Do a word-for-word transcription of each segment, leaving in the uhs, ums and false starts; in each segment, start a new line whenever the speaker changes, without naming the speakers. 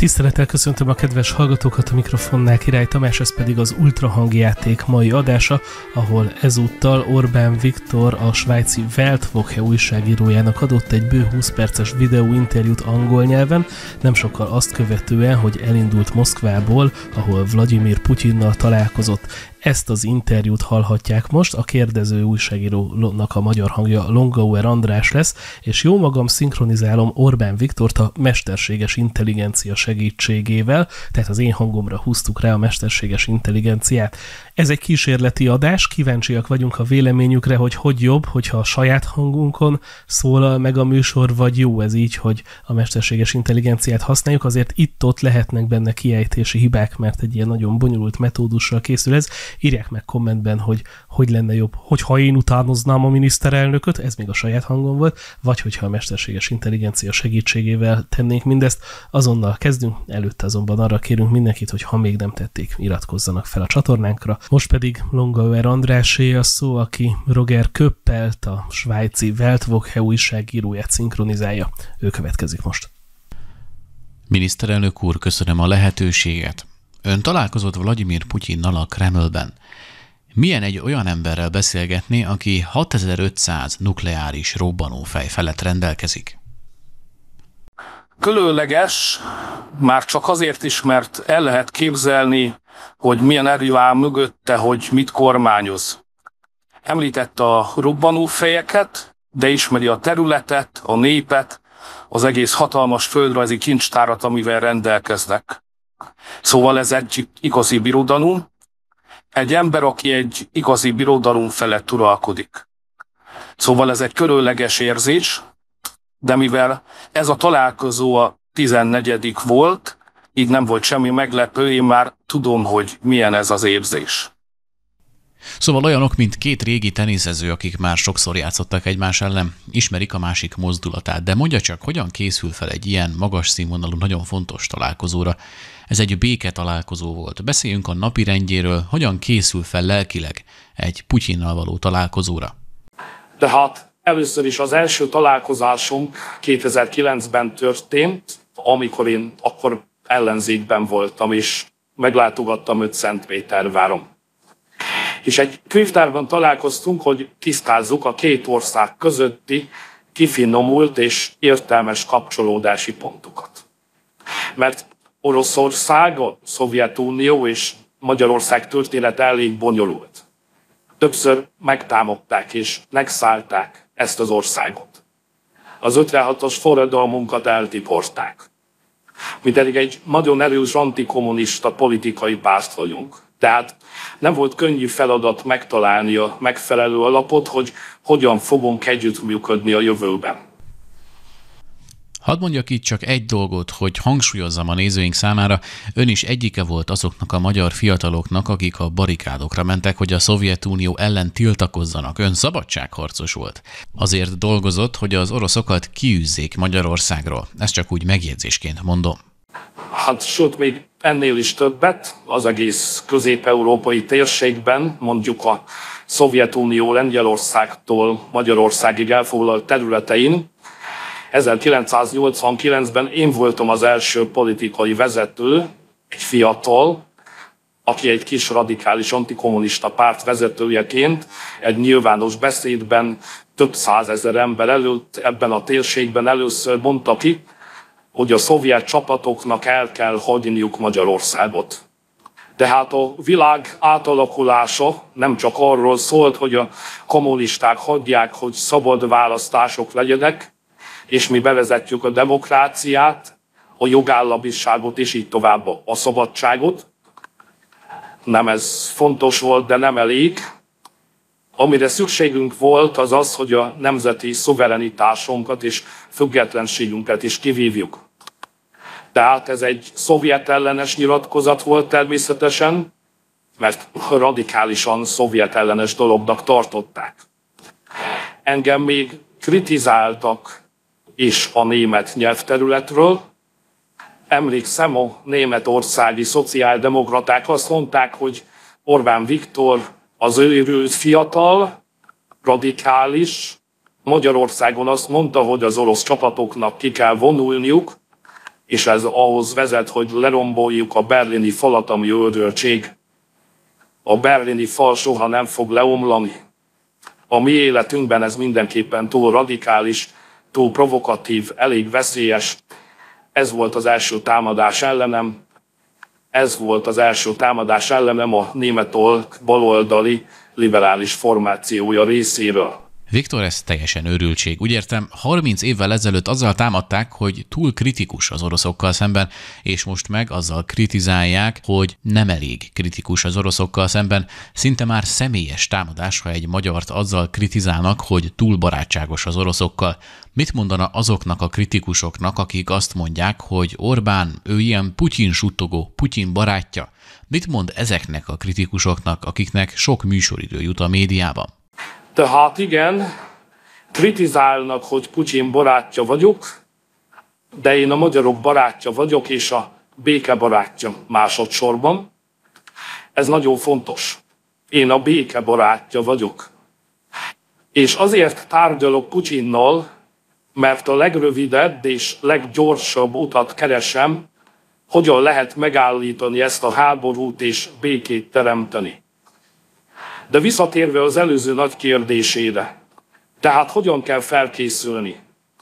Tisztelettel köszöntöm a kedves hallgatókat, a mikrofonnál Király Tamás, ez pedig az Ultrahangjáték mai adása, ahol ezúttal Orbán Viktor, a svájci Weltwoche újságírójának adott egy bő húsz perces videóinterjút angol nyelven, nem sokkal azt követően, hogy elindult Moszkvából, ahol Vladimir Putyinnal találkozott. Ezt az interjút hallhatják most, a kérdező újságírónak a magyar hangja Longauer András lesz, és jó magam szinkronizálom Orbán Viktort a mesterséges intelligencia segítségével, tehát az én hangomra húztuk rá a mesterséges intelligenciát. Ez egy kísérleti adás, kíváncsiak vagyunk a véleményükre, hogy hogy jobb, hogyha a saját hangunkon szólal meg a műsor, vagy jó ez így, hogy a mesterséges intelligenciát használjuk, azért itt-ott lehetnek benne kiejtési hibák, mert egy ilyen nagyon bonyolult metódussal készül ez. Írják meg kommentben, hogy hogy lenne jobb, hogyha én utánoznám a miniszterelnököt, ez még a saját hangom volt, vagy hogyha a mesterséges intelligencia segítségével tennénk mindezt. Azonnal kezdünk, előtte azonban arra kérünk mindenkit, hogy ha még nem tették, iratkozzanak fel a csatornánkra. Most pedig Longauer Andrásé a szó, aki Roger Köppelt, a svájci Weltwoche újságíróját szinkronizálja. Ő következik most.
Miniszterelnök úr, köszönöm a lehetőséget. Ön találkozott Vladimir Putyinnal a Kremlben. Milyen egy olyan emberrel beszélgetni, aki hatezer-ötszáz nukleáris robbanófej felett rendelkezik?
Különleges, már csak azért is, mert el lehet képzelni, hogy milyen erő áll mögötte, hogy mit kormányoz. Említette a robbanófejeket, de ismeri a területet, a népet, az egész hatalmas földrajzi kincstárat, amivel rendelkeznek. Szóval ez egy igazi birodalom, egy ember, aki egy igazi birodalom felett uralkodik. Szóval ez egy különleges érzés, de mivel ez a találkozó a tizennegyedik volt, így nem volt semmi meglepő, én már tudom, hogy milyen ez az érzés.
Szóval olyanok, mint két régi teniszező, akik már sokszor játszottak egymás ellen, ismerik a másik mozdulatát, de mondja csak, hogyan készül fel egy ilyen magas színvonalú, nagyon fontos találkozóra. Ez egy béke találkozó volt. Beszéljünk a napirendjéről, hogyan készül fel lelkileg egy Putyinnal való találkozóra.
Tehát először is az első találkozásunk kétezer-kilencben történt, amikor én akkor ellenzékben voltam, és meglátogattam őt Szentpéterváron. És egy könyvtárban találkoztunk, hogy tisztázzuk a két ország közötti kifinomult és értelmes kapcsolódási pontokat. Mert Oroszország, a Szovjetunió és Magyarország története elég bonyolult. Többször megtámadták és megszállták ezt az országot. Az ötvenhatos forradalmunkat eltiporták. Mi pedig egy nagyon erős antikommunista politikai párt vagyunk. Tehát nem volt könnyű feladat megtalálni a megfelelő alapot, hogy hogyan fogunk együttműködni a jövőben.
Hadd mondjak itt csak egy dolgot, hogy hangsúlyozzam a nézőink számára, ön is egyike volt azoknak a magyar fiataloknak, akik a barikádokra mentek, hogy a Szovjetunió ellen tiltakozzanak. Ön szabadságharcos volt. Azért dolgozott, hogy az oroszokat kiűzzék Magyarországról. Ezt csak úgy megjegyzésként mondom.
Hát sőt, még ennél is többet, az egész közép-európai térségben, mondjuk a Szovjetunió Lengyelországtól Magyarországig elfoglalt területein, ezerkilencszáznyolcvankilencben én voltam az első politikai vezető, egy fiatal, aki egy kis radikális antikommunista párt vezetőjeként egy nyilvános beszédben több százezer ember előtt ebben a térségben először mondta ki, hogy a szovjet csapatoknak el kell hagyniuk Magyarországot. Tehát a világ átalakulása nem csak arról szólt, hogy a kommunisták hagyják, hogy szabad választások legyenek, és mi bevezetjük a demokráciát, a jogállamiságot és így tovább a szabadságot. Nem ez fontos volt, de nem elég. Amire szükségünk volt, az az, hogy a nemzeti szuverenitásunkat és függetlenségünket is kivívjuk. Tehát ez egy szovjet ellenes nyilatkozat volt természetesen, mert radikálisan szovjet ellenes dolognak tartották. Engem még kritizáltak is a német nyelvterületről. Emlékszem, a németországi szociáldemokraták azt mondták, hogy Orbán Viktor az őrült fiatal, radikális. Magyarországon azt mondta, hogy az orosz csapatoknak ki kell vonulniuk, és ez ahhoz vezet, hogy leromboljuk a berlini falat, ami őröltség. A berlini fal soha nem fog leomlani. A mi életünkben ez mindenképpen túl radikális, túl provokatív, elég veszélyes. Ez volt az első támadás ellenem. Ez volt az első támadás ellenem a német baloldali liberális formációja részéről.
Viktor, ez teljesen őrültség. Úgy értem, harminc évvel ezelőtt azzal támadták, hogy túl kritikus az oroszokkal szemben, és most meg azzal kritizálják, hogy nem elég kritikus az oroszokkal szemben. Szinte már személyes támadás, ha egy magyart azzal kritizálnak, hogy túl barátságos az oroszokkal. Mit mondana azoknak a kritikusoknak, akik azt mondják, hogy Orbán, ő ilyen Putyin suttogó, Putyin barátja? Mit mond ezeknek a kritikusoknak, akiknek sok műsoridő jut a médiában?
Tehát igen, kritizálnak, hogy Putyin barátja vagyok, de én a magyarok barátja vagyok, és a béke barátja másodszorban. Ez nagyon fontos. Én a béke barátja vagyok. És azért tárgyalok Putyinnal, mert a legrövidebb és leggyorsabb utat keresem, hogyan lehet megállítani ezt a háborút és békét teremteni. De visszatérve az előző nagy kérdésére, tehát hogyan kell felkészülni?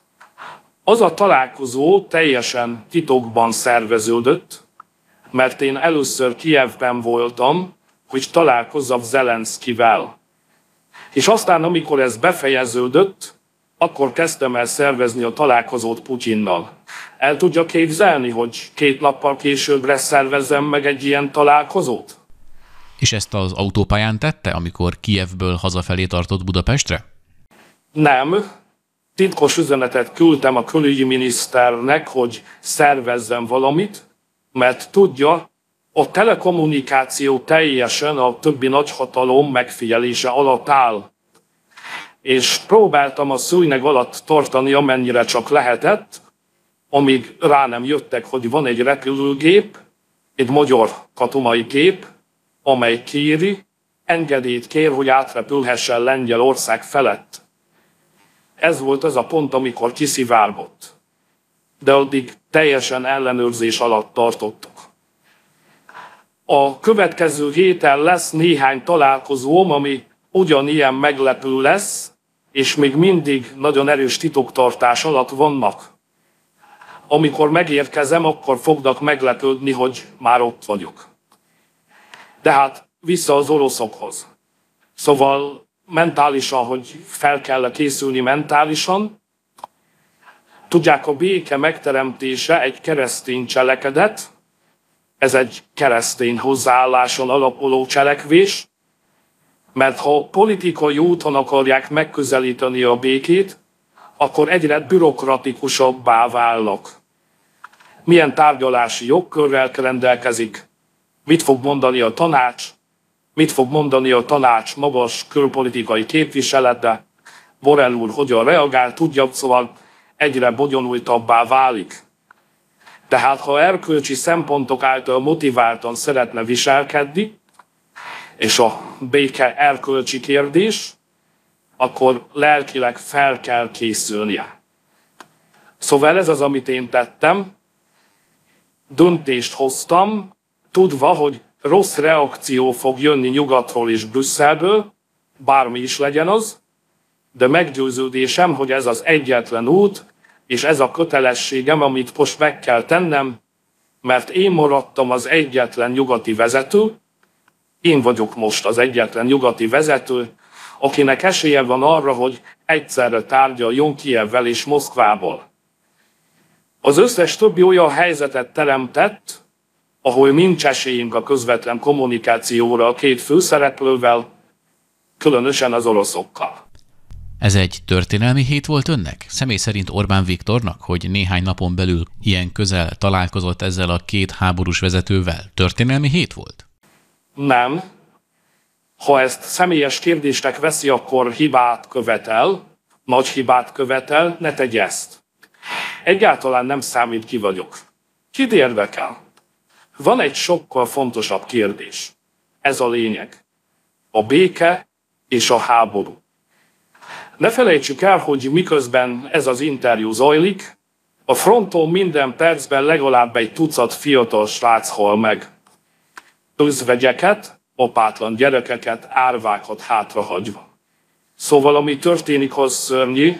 Az a találkozó teljesen titokban szerveződött, mert én először Kijevben voltam, hogy találkozzak Zelenszkivel. És aztán, amikor ez befejeződött, akkor kezdtem el szervezni a találkozót Putyinnal. El tudja képzelni, hogy két nappal későbbre szervezzem meg egy ilyen találkozót?
És ezt az autópályán tette, amikor Kijevből hazafelé tartott Budapestre?
Nem. Titkos üzenetet küldtem a külügyminiszternek, hogy szervezzem valamit, mert tudja, a telekommunikáció teljesen a többi nagyhatalom megfigyelése alatt áll. És próbáltam a szőnyeg alatt tartani, amennyire csak lehetett, amíg rá nem jöttek, hogy van egy repülőgép, egy magyar katonai gép, amely kéri, engedélyt kér, hogy átrepülhessen Lengyelország felett. Ez volt az a pont, amikor kiszivárgott. De addig teljesen ellenőrzés alatt tartottuk. A következő héten lesz néhány találkozóm, ami ugyanilyen meglepő lesz, és még mindig nagyon erős titoktartás alatt vannak. Amikor megérkezem, akkor fognak meglepődni, hogy már ott vagyok. De hát vissza az oroszokhoz. Szóval mentálisan, hogy fel kell készülni mentálisan. Tudják, a béke megteremtése egy keresztény cselekedet, ez egy keresztény hozzáálláson alapuló cselekvés, mert ha politikai úton akarják megközelíteni a békét, akkor egyre bürokratikusabbá válnak. Milyen tárgyalási jogkörrel rendelkezik, mit fog mondani a tanács, mit fog mondani a tanács magas külpolitikai képviselete, Borrell úr hogyan reagál, tudja, szóval egyre bonyolultabbá válik. Tehát ha erkölcsi szempontok által motiváltan szeretne viselkedni, és a béke erkölcsi kérdés, akkor lelkileg fel kell készülnie. Szóval ez az, amit én tettem, döntést hoztam, tudva, hogy rossz reakció fog jönni nyugatról és Brüsszelből, bármi is legyen az, de meggyőződésem, hogy ez az egyetlen út, és ez a kötelességem, amit most meg kell tennem, mert én maradtam az egyetlen nyugati vezető, én vagyok most az egyetlen nyugati vezető, akinek esélye van arra, hogy egyszerre tárgyaljon Kijevvel és Moszkvából. Az összes többi olyan helyzetet teremtett, ahol nincs esélyünk a közvetlen kommunikációra a két főszereplővel, különösen az oroszokkal.
Ez egy történelmi hét volt önnek? Személy szerint Orbán Viktornak, hogy néhány napon belül ilyen közel találkozott ezzel a két háborús vezetővel? Történelmi hét volt?
Nem. Ha ezt személyes kérdésnek veszi, akkor hibát követel, nagy hibát követel, ne tegye ezt. Egyáltalán nem számít, ki vagyok. Kit érdekel? Van egy sokkal fontosabb kérdés. Ez a lényeg. A béke és a háború. Ne felejtsük el, hogy miközben ez az interjú zajlik, A fronton minden percben legalább egy tucat fiatal srác hal meg. Özvegyeket, apátlan gyerekeket, árvákat hátrahagyva. Szóval ami történik, az szörnyű,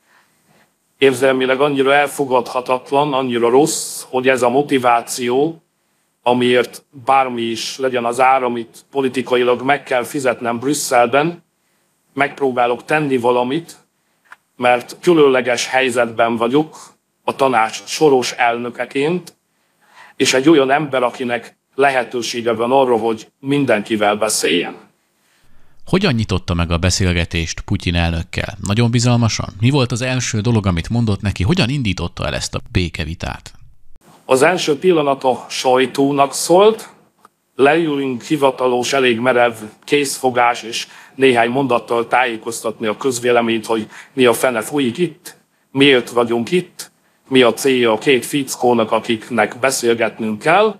érzelmileg annyira elfogadhatatlan, annyira rossz, hogy ez a motiváció, amiért bármi is legyen az ár, amit politikailag meg kell fizetnem Brüsszelben, megpróbálok tenni valamit, mert különleges helyzetben vagyok a tanács soros elnökeként, és egy olyan ember, akinek lehetősége van arra, hogy mindenkivel beszéljen.
Hogyan nyitotta meg a beszélgetést Putyin elnökkel? Nagyon bizalmasan? Mi volt az első dolog, amit mondott neki? Hogyan indította el ezt a békevitát?
Az első pillanat a sajtónak szólt, leülünk hivatalos, elég merev készfogás, és néhány mondattal tájékoztatni a közvéleményt, hogy mi a fene folyik itt, miért vagyunk itt, mi a célja a két fickónak, akiknek beszélgetnünk kell.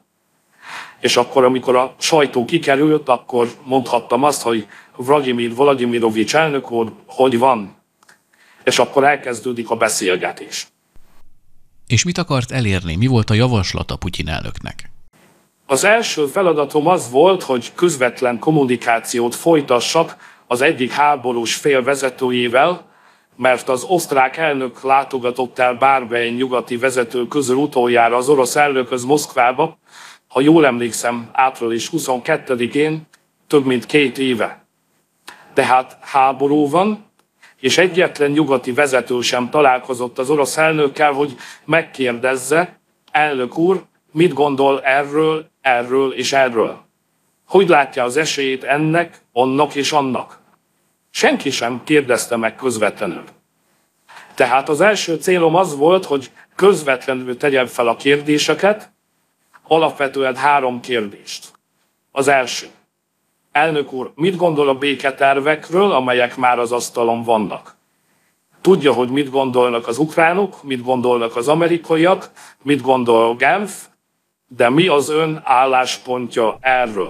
És akkor, amikor a sajtó kikerült, akkor mondhattam azt, hogy Vladimir Vladimirovics elnök úr, hogy van? És akkor elkezdődik a beszélgetés.
És mit akart elérni? Mi volt a javaslata Putyin elnöknek?
Az első feladatom az volt, hogy közvetlen kommunikációt folytassak az egyik háborús fél vezetőjével, mert az osztrák elnök látogatott el bármely nyugati vezető közül utoljára az orosz elnökhöz Moszkvába, ha jól emlékszem, április huszonkettedikén, több mint két éve. Tehát háború van, és egyetlen nyugati vezető sem találkozott az orosz elnökkel, hogy megkérdezze, elnök úr, mit gondol erről, erről és erről. Hogy látja az esélyét ennek, annak és annak. Senki sem kérdezte meg közvetlenül. Tehát az első célom az volt, hogy közvetlenül tegyem fel a kérdéseket, alapvetően három kérdést. Az első. Elnök úr, mit gondol a béketervekről, amelyek már az asztalon vannak? Tudja, hogy mit gondolnak az ukránok, mit gondolnak az amerikaiak, mit gondol Genf, de mi az ön álláspontja erről?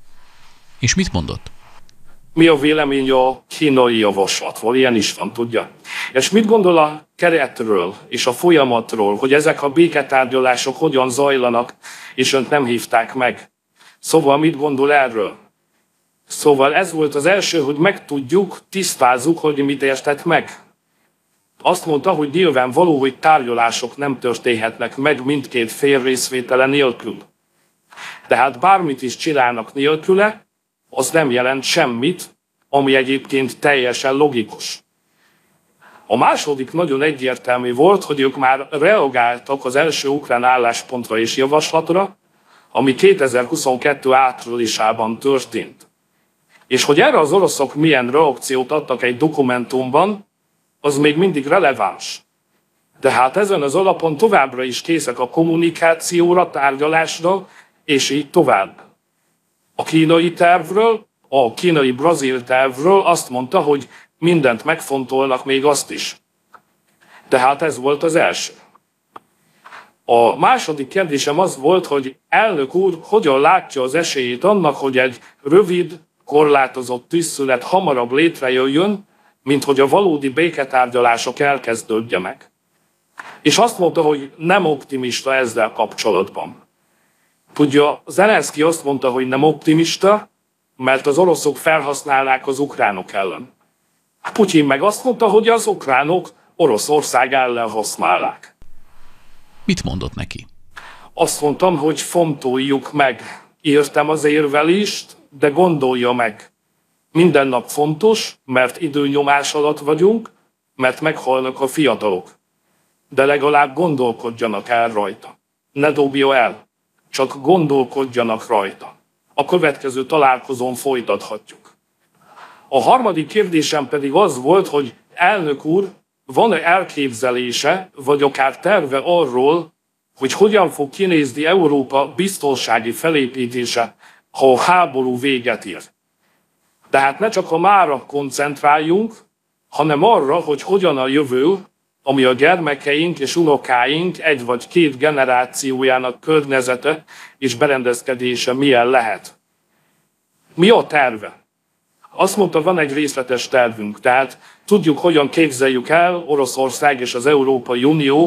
És mit mondott?
Mi a vélemény a kínai javaslatról? Ilyen is van, tudja. És mit gondol a keretről és a folyamatról, hogy ezek a béketárgyalások hogyan zajlanak, és önt nem hívták meg? Szóval mit gondol erről? Szóval ez volt az első, hogy megtudjuk, tisztázzuk, hogy mit értett meg. Azt mondta, hogy nyilvánvaló, hogy tárgyalások nem történhetnek meg mindkét fél részvétele nélkül. Tehát bármit is csinálnak nélküle, az nem jelent semmit, ami egyébként teljesen logikus. A második nagyon egyértelmű volt, hogy ők már reagáltak az első ukrán álláspontra és javaslatra, ami kétezer-huszonkettő áprilisában történt. És hogy erre az oroszok milyen reakciót adtak egy dokumentumban, az még mindig releváns. De hát ezen az alapon továbbra is készek a kommunikációra, tárgyalásra, és így tovább. A kínai tervről, a kínai-brazil tervről azt mondta, hogy mindent megfontolnak, még azt is. Tehát ez volt az első. A második kérdésem az volt, hogy elnök úr hogyan látja az esélyét annak, hogy egy rövid, korlátozott tűzszünet hamarabb létrejöjjön, mint hogy a valódi béketárgyalások elkezdődjenek. És azt mondta, hogy nem optimista ezzel kapcsolatban. Tudja, Zelenszky azt mondta, hogy nem optimista, mert az oroszok felhasználnák az ukránok ellen. Putyin meg azt mondta, hogy az ukránok Oroszország ellen használják.
Mit mondott neki?
Azt mondtam, hogy fontoljuk meg. Értem az érvelést, de gondolja meg. Minden nap fontos, mert időnyomás alatt vagyunk, mert meghalnak a fiatalok. De legalább gondolkodjanak el rajta. Ne dobja el, csak gondolkodjanak rajta. A következő találkozón folytathatjuk. A harmadik kérdésem pedig az volt, hogy elnök úr, van-e elképzelése, vagy akár terve arról, hogy hogyan fog kinézni Európa biztonsági felépítése, ha a háború véget ér. De hát ne csak a mára koncentráljunk, hanem arra, hogy hogyan a jövő, ami a gyermekeink és unokáink egy vagy két generációjának környezete és berendezkedése milyen lehet. Mi a terve? Azt mondta, van egy részletes tervünk, tehát tudjuk, hogyan képzeljük el Oroszország és az Európai Unió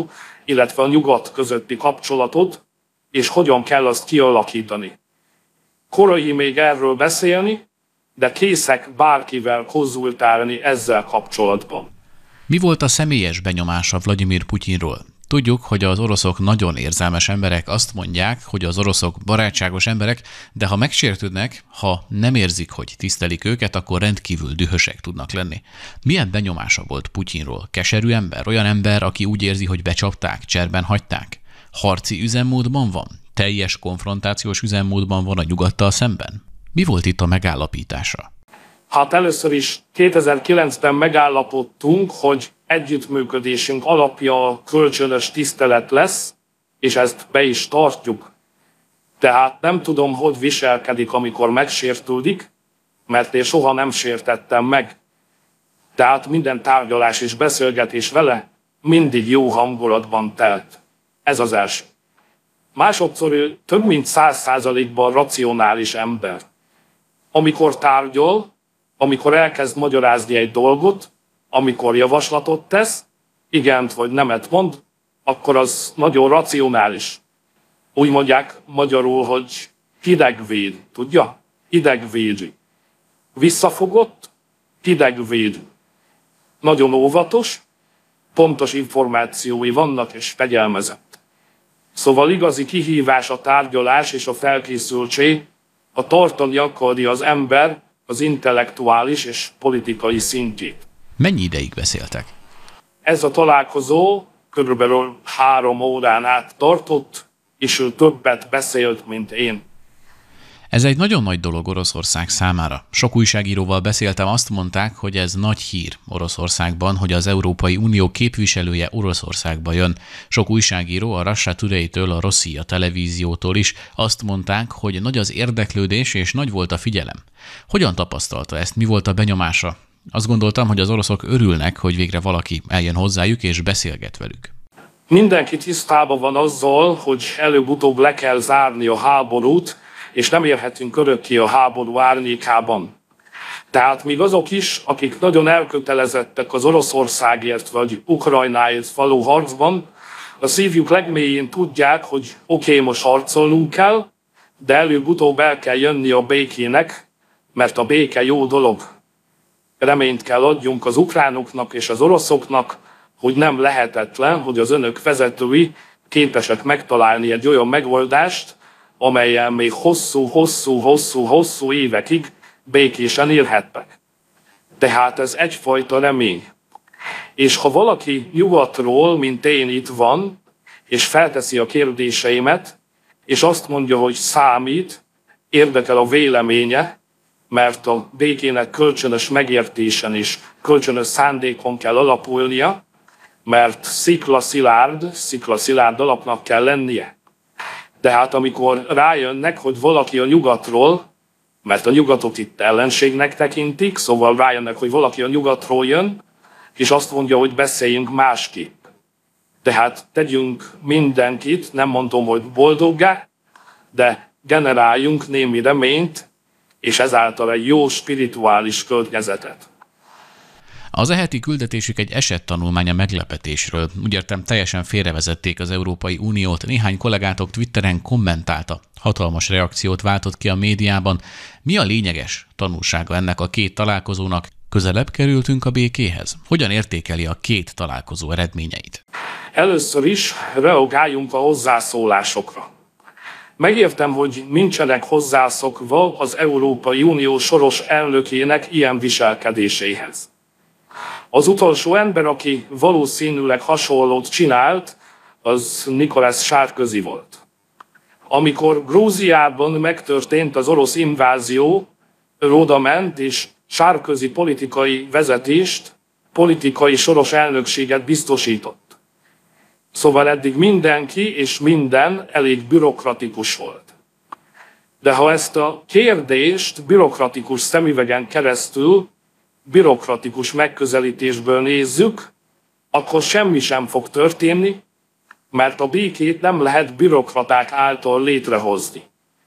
illetve a nyugat közötti kapcsolatot, és hogyan kell azt kialakítani. Korai még erről beszélni, de készek bárkivel konzultálni ezzel kapcsolatban.
Mi volt a személyes benyomása Vladimir Putyinról? Tudjuk, hogy az oroszok nagyon érzelmes emberek, azt mondják, hogy az oroszok barátságos emberek, de ha megsértődnek, ha nem érzik, hogy tisztelik őket, akkor rendkívül dühösek tudnak lenni. Milyen benyomása volt Putyinról? Keserű ember? Olyan ember, aki úgy érzi, hogy becsapták, cserben hagyták? Harci üzemmódban van? Teljes konfrontációs üzemmódban van a nyugattal szemben? Mi volt itt a megállapítása?
Hát először is kétezer-kilencben megállapodtunk, hogy együttműködésünk alapja a kölcsönös tisztelet lesz, és ezt be is tartjuk. Tehát nem tudom, hogy viselkedik, amikor megsértődik, mert én soha nem sértettem meg. Tehát minden tárgyalás és beszélgetés vele mindig jó hangulatban telt. Ez az első. Másodszor ő több mint száz százalékban racionális ember. Amikor tárgyal, amikor elkezd magyarázni egy dolgot, amikor javaslatot tesz, igent vagy nemet mond, akkor az nagyon racionális. Úgy mondják magyarul, hogy hidegvéd, tudja? Hidegvédő. Visszafogott, hidegvédő. Nagyon óvatos, pontos információi vannak és fegyelmezett. Szóval igazi kihívás a tárgyalás és a felkészültség, a tartani akarja az ember az intellektuális és politikai szintjét.
Mennyi ideig beszéltek?
Ez a találkozó körülbelül három órán át tartott, és ő többet beszélt, mint én.
Ez egy nagyon nagy dolog Oroszország számára. Sok újságíróval beszéltem, azt mondták, hogy ez nagy hír Oroszországban, hogy az Európai Unió képviselője Oroszországba jön. Sok újságíró a Russia Today-től, a Rossija televíziótól is azt mondták, hogy nagy az érdeklődés és nagy volt a figyelem. Hogyan tapasztalta ezt? Mi volt a benyomása? Azt gondoltam, hogy az oroszok örülnek, hogy végre valaki eljön hozzájuk és beszélget velük.
Mindenki tisztában van azzal, hogy előbb-utóbb le kell zárni a háborút, és nem élhetünk örökké a háború árnyékában. Tehát még azok is, akik nagyon elkötelezettek az Oroszországért vagy Ukrajnáért való harcban, a szívjuk legmélyén tudják, hogy oké, okay, most harcolnunk kell, de előbb-utóbb el kell jönni a békének, mert a béke jó dolog. Reményt kell adjunk az ukránoknak és az oroszoknak, hogy nem lehetetlen, hogy az önök vezetői képesek megtalálni egy olyan megoldást, amellyel még hosszú-hosszú-hosszú-hosszú évekig békésen élhetnek. Tehát ez egyfajta remény. És ha valaki nyugatról, mint én itt van, és felteszi a kérdéseimet, és azt mondja, hogy számít, érdekel a véleménye, mert a békének kölcsönös megértésen és kölcsönös szándékon kell alapulnia, mert sziklaszilárd, sziklaszilárd alapnak kell lennie. De hát amikor rájönnek, hogy valaki a nyugatról, mert a nyugatot itt ellenségnek tekintik, szóval rájönnek, hogy valaki a nyugatról jön, és azt mondja, hogy beszéljünk másképp. Tehát tegyünk mindenkit, nem mondom, hogy boldoggá, de generáljunk némi reményt, és ezáltal egy jó spirituális környezetet.
Az e heti küldetésük egy esettanulmány a meglepetésről. Úgy értem, teljesen félrevezették az Európai Uniót. Néhány kollégátok Twitteren kommentálta. Hatalmas reakciót váltott ki a médiában. Mi a lényeges tanulsága ennek a két találkozónak? Közelebb kerültünk a békéhez? Hogyan értékeli a két találkozó eredményeit?
Először is reagáljunk a hozzászólásokra. Megértem, hogy nincsenek hozzászokva az Európai Unió soros elnökének ilyen viselkedéséhez. Az utolsó ember, aki valószínűleg hasonlót csinált, az Nicolas Sarkozy volt. Amikor Grúziában megtörtént az orosz invázió, ő odament és Sarkozy politikai vezetést, politikai soros elnökséget biztosított. Szóval eddig mindenki és minden elég bürokratikus volt. De ha ezt a kérdést bürokratikus szemüvegen keresztül, bürokratikus megközelítésből nézzük, akkor semmi sem fog történni, mert a békét nem lehet bürokraták által létrehozni.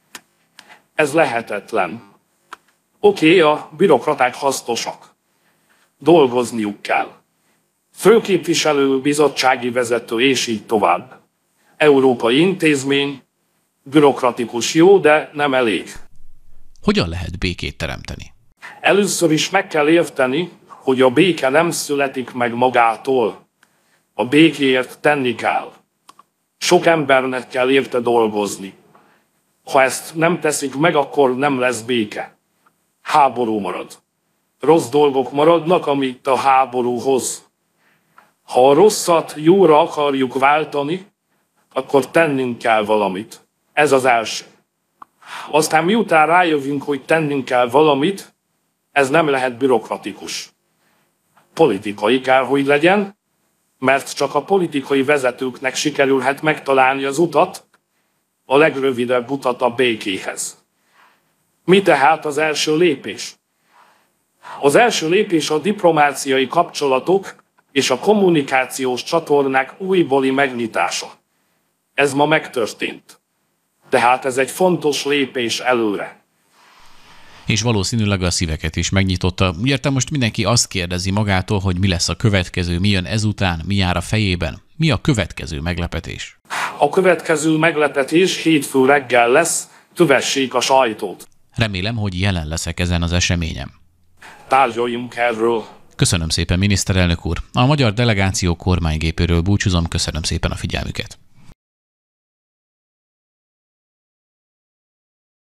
Ez lehetetlen. Oké, okay, a bürokraták hasznosak. Dolgozniuk kell. Főképviselő, bizottsági vezető, és így tovább. Európai intézmény, bürokratikus jó, de nem elég.
Hogyan lehet békét teremteni?
Először is meg kell érteni, hogy a béke nem születik meg magától. A békéért tenni kell. Sok embernek kell érte dolgozni. Ha ezt nem teszik meg, akkor nem lesz béke. Háború marad. Rossz dolgok maradnak, amit a háború hoz. Ha a rosszat jóra akarjuk váltani, akkor tennünk kell valamit. Ez az első. Aztán miután rájövünk, hogy tennünk kell valamit, ez nem lehet bürokratikus. Politikai kell, hogy legyen, mert csak a politikai vezetőknek sikerülhet megtalálni az utat, a legrövidebb utat a békéhez. Mi tehát az első lépés? Az első lépés a diplomáciai kapcsolatok és a kommunikációs csatornák újbóli megnyitása. Ez ma megtörtént. Tehát ez egy fontos lépés előre.
És valószínűleg a szíveket is megnyitotta. Értem, most mindenki azt kérdezi magától, hogy mi lesz a következő, mi jön ezután, mi jár a fejében. Mi a következő meglepetés?
A következő meglepetés hétfő reggel lesz, kövessék a sajtót.
Remélem, hogy jelen leszek ezen az eseményen.
Tárgyaljunk erről.
Köszönöm szépen, miniszterelnök úr. A magyar delegáció kormánygépéről búcsúzom, köszönöm szépen a figyelmüket.